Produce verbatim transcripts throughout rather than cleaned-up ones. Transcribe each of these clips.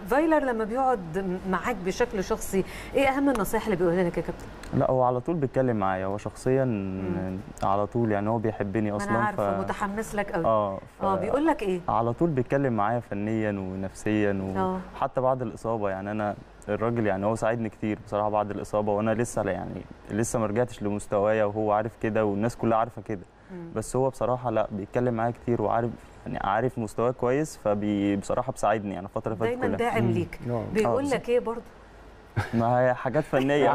فايلر لما بيقعد معاك بشكل شخصي ايه اهم النصائح اللي بيقولها لك يا كابتن؟ لا هو على طول بيتكلم معايا، هو شخصيا مم. على طول يعني هو بيحبني اصلا. انا عارفه ف... متحمس لك قوي. اه ف... اه بيقول لك ايه؟ على طول بيتكلم معايا فنيا ونفسيا وحتى بعد الاصابه. يعني انا الراجل يعني هو ساعدني كتير بصراحه بعد الاصابه، وانا لسه يعني لسه ما رجعتش لمستوايا وهو عارف كده والناس كلها عارفه كده. بس هو بصراحه لا بيتكلم معايا كتير وعارف يعني عارف مستواه كويس، فبصراحه بساعدني يعني الفتره اللي فاتت كلها دايما داعم ليك. بيقول لك ايه برضه؟ ما هي حاجات فنيه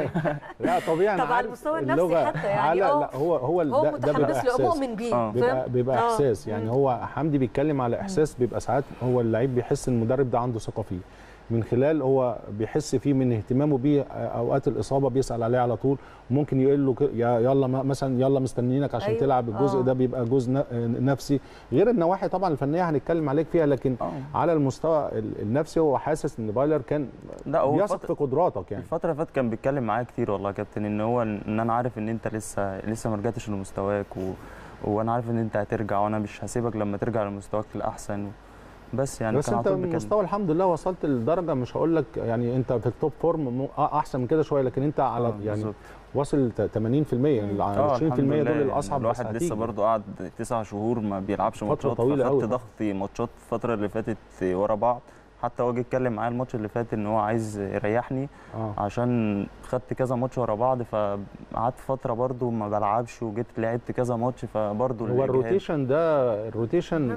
لا طبيعي. طبعا على المستوى النفسي حتى يعني اه لا هو هو هو ده متحمس له مؤمن بيه، بيبقى, بيبقى آه. احساس يعني. مم. هو حمدي بيتكلم على احساس، بيبقى ساعات هو اللعيب بيحس ان المدرب ده عنده ثقه فيه من خلال هو بيحس فيه من اهتمامه بيه. اوقات الاصابه بيسال عليه على طول، ممكن يقول له يلا مثلا يلا مستنيينك عشان أيوة. تلعب. الجزء أوه. ده بيبقى جزء نفسي غير النواحي طبعا الفنيه هنتكلم عليك فيها، لكن أوه. على المستوى النفسي هو حاسس ان فايلر كان بيثق في قدراتك. يعني الفتره اللي فاتت كان بيتكلم معايا كتير والله يا كابتن، ان هو ان انا عارف ان انت لسه لسه ما رجعتش لمستواك و... وانا عارف ان انت هترجع وانا مش هسيبك لما ترجع لمستواك الاحسن. بس يعني بس انت المستوى الحمد لله وصلت لدرجه مش هقول لك يعني انت في التوب فورم احسن من كده شويه، لكن انت على آه يعني بالزبط. واصل ثمانين في المية يعني عشرين في المية دول الاصعب. الواحد لسه برضه قعد تسع شهور ما بيلعبش ماتشات، طويله قوي، خدت ضغط ماتشات الفتره اللي فاتت ورا بعض. حتى هو جه اتكلم معايا الماتش اللي فات ان هو عايز يريحني آه. عشان خدت كذا ماتش ورا بعض، فقعدت فتره برضو ما بلعبش وجيت لعبت كذا ماتش، فبرضو هو الروتيشن ده الروتيشن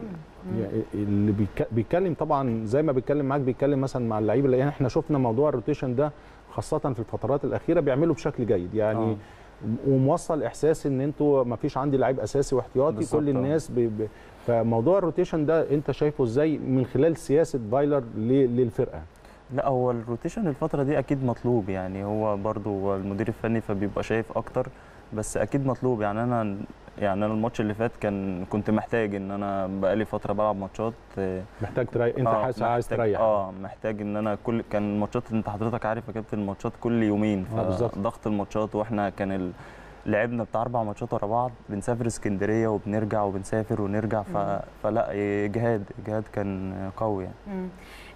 اللي بيتكلم طبعا زي ما بيتكلم معاك بيتكلم مثلا مع اللعيبه، لان احنا شفنا موضوع الروتيشن ده خاصه في الفترات الاخيره بيعملوا بشكل جيد يعني آه. وموصل احساس ان انتوا ما فيش عندي لعيب اساسي واحتياطي، كل الناس بي بي فموضوع الروتيشن ده انت شايفه ازاي من خلال سياسه فايلر للفرقه؟ لا هو الروتيشن الفتره دي اكيد مطلوب يعني، هو برضو المدير الفني فبيبقى شايف اكتر، بس اكيد مطلوب يعني. انا يعني انا الماتش اللي فات كان كنت محتاج ان انا بقالي فتره بلعب ماتشات محتاج تريح. انت حاسس عايز تريح؟ اه محتاج ان انا كل كان الماتشات انت حضرتك عارف يا كابتن الماتشات كل يومين، فضغط الماتشات واحنا كان ال... لعبنا بتاع اربع ماتشات ورا بعض، بنسافر اسكندريه وبنرجع وبنسافر ونرجع ف... فلا اجهاد اجهاد كان قوي يعني.